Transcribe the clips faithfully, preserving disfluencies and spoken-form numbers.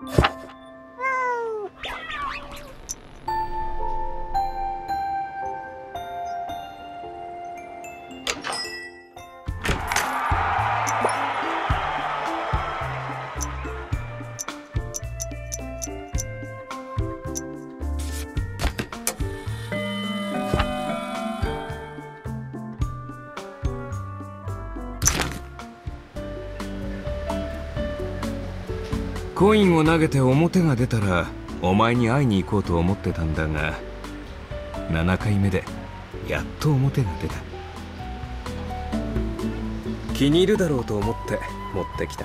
コインを投げて表が出たらお前に会いに行こうと思ってたんだが、ななかいめでやっと表が出た。気に入るだろうと思って持ってきた。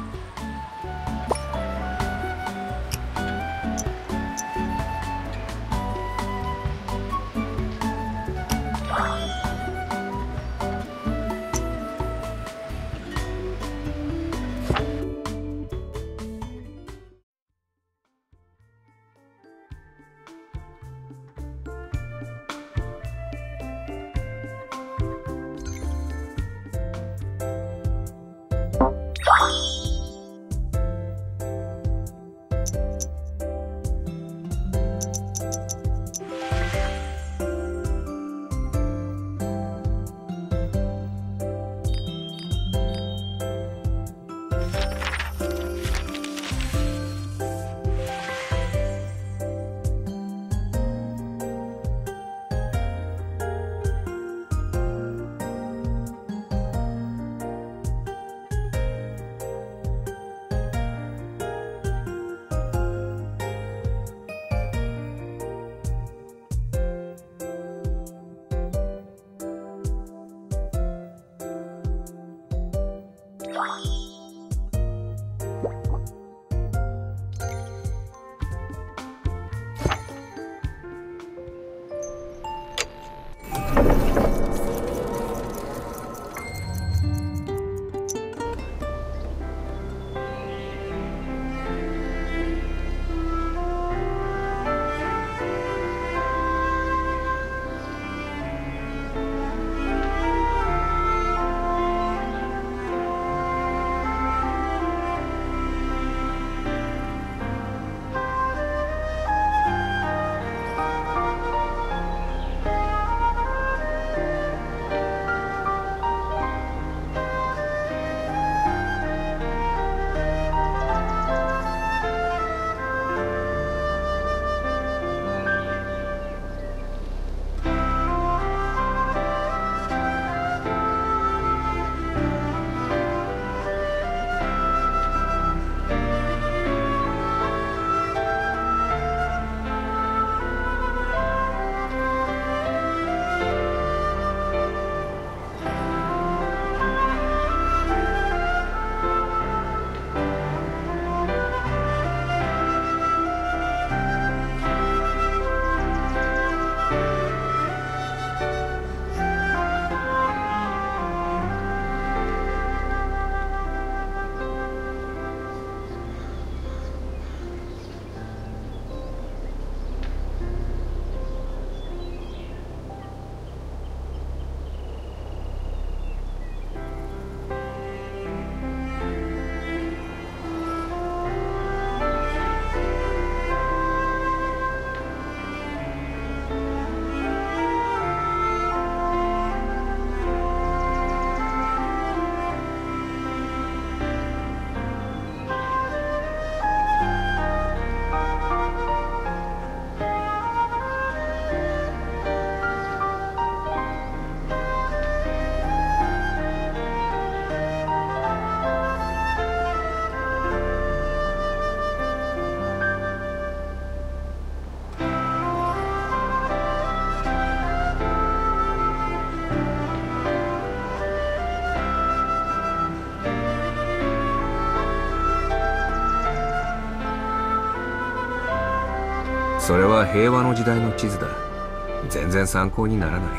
それは平和の時代の地図だ。全然参考にならない。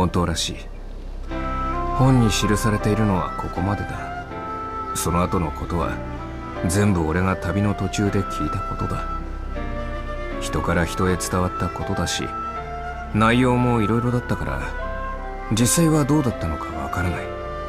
本当らしい。本に記されているのはここまでだ。その後のことは全部俺が旅の途中で聞いたことだ。人から人へ伝わったことだし、内容もいろいろだったから実際はどうだったのかわからない。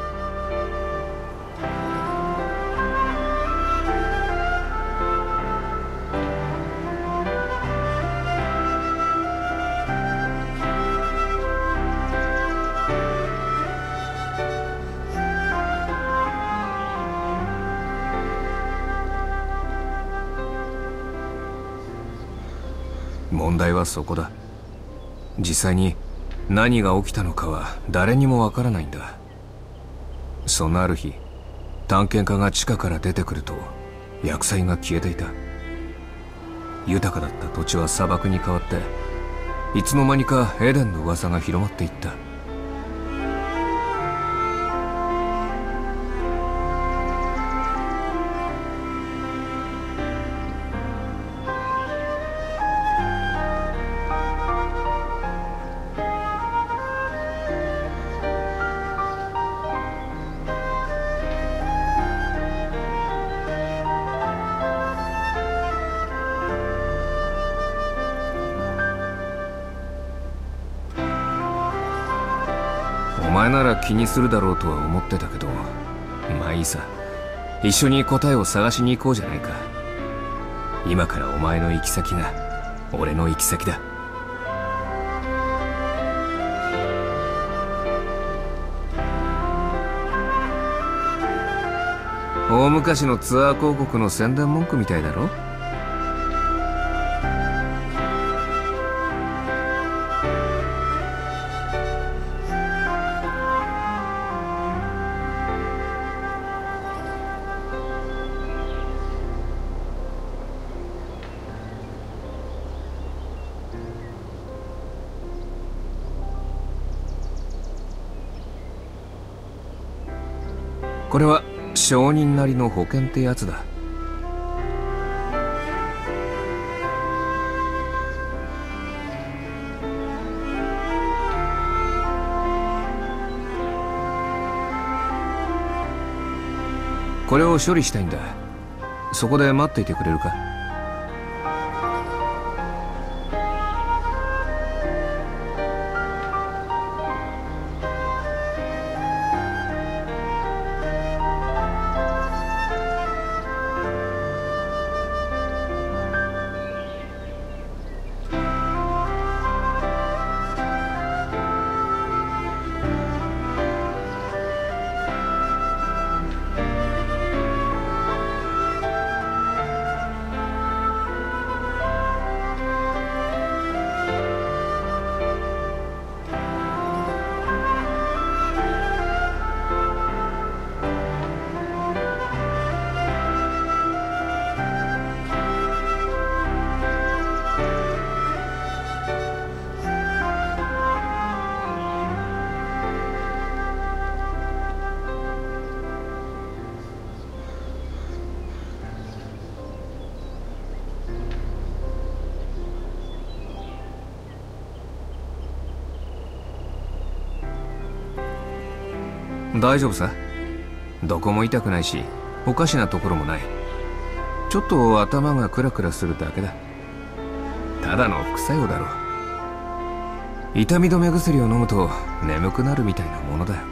問題はそこだ。実際に何が起きたのかは誰にもわからないんだ。そんなある日、探検家が地下から出てくると薬剤が消えていた。豊かだった土地は砂漠に変わって、いつの間にかエデンの噂が広まっていった。お前なら気にするだろうとは思ってたけど、まあいいさ。一緒に答えを探しに行こうじゃないか。今からお前の行き先が俺の行き先だ。大昔のツアー広告の宣伝文句みたいだろ。これは証人なりの保険ってやつだ。これを処理したいんだ。そこで待っていてくれるか。大丈夫さ。どこも痛くないし、おかしなところもない。ちょっと頭がクラクラするだけだ。ただの副作用だろう。痛み止め薬を飲むと眠くなるみたいなものだよ。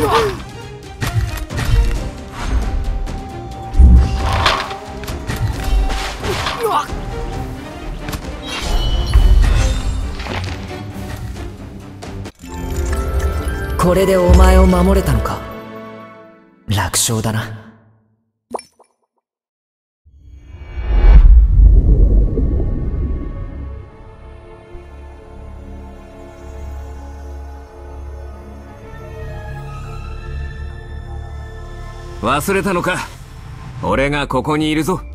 これでお前を守れたのか。楽勝だな。 忘れたのか。俺がここにいるぞ。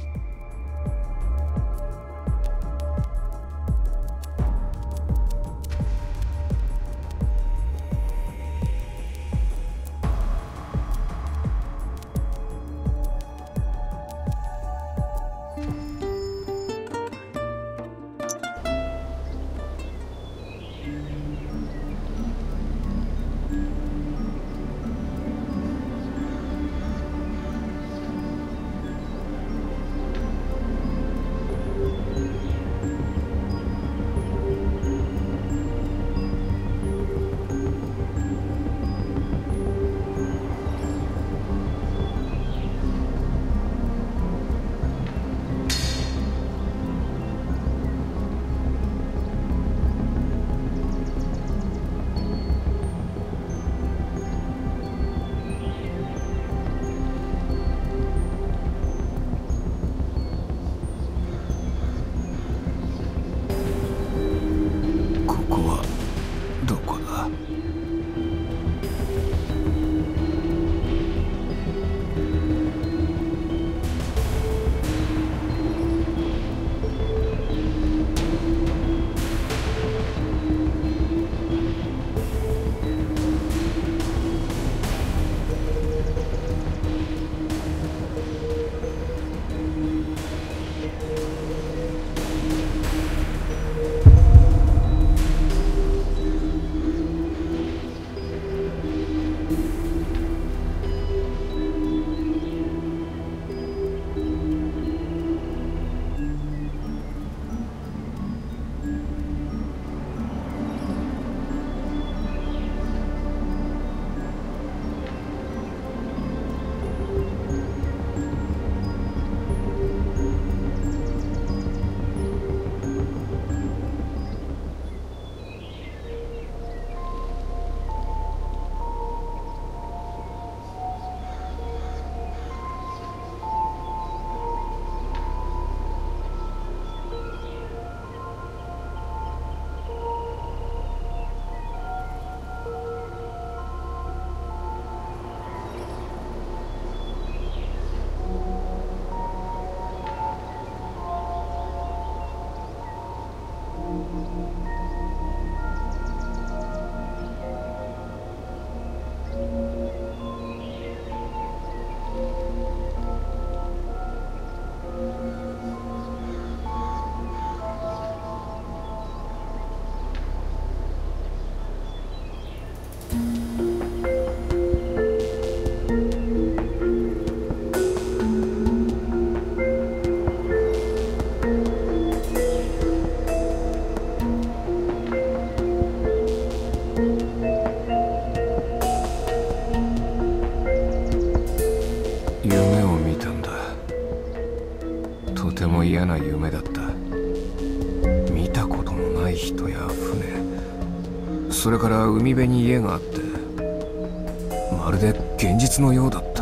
嫌な夢だった。見たことのない人や船、それから海辺に家があって、まるで現実のようだった。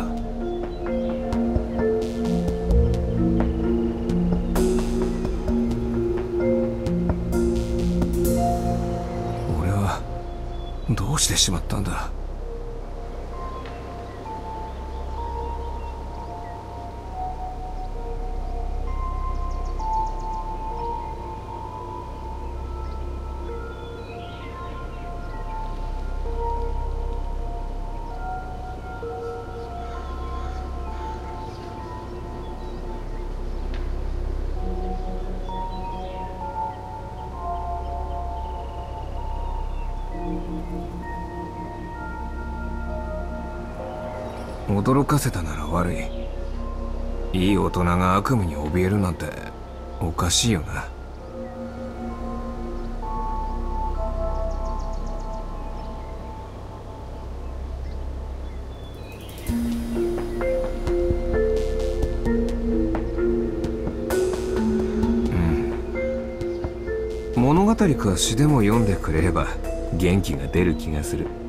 俺はどうしてしまったんだ。驚かせたなら悪い。いい大人が悪夢に怯えるなんておかしいよな。 物か詩でも読んでくれれば元気が出る気がする。